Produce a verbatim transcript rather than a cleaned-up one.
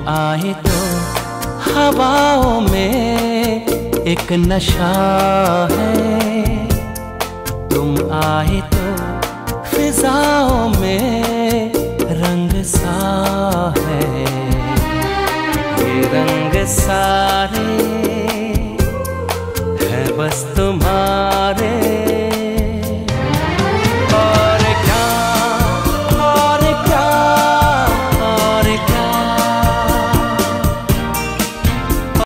आए तो हवाओं में एक नशा है, तुम आए तो फिजाओं में रंग सा है। ये रंग सारे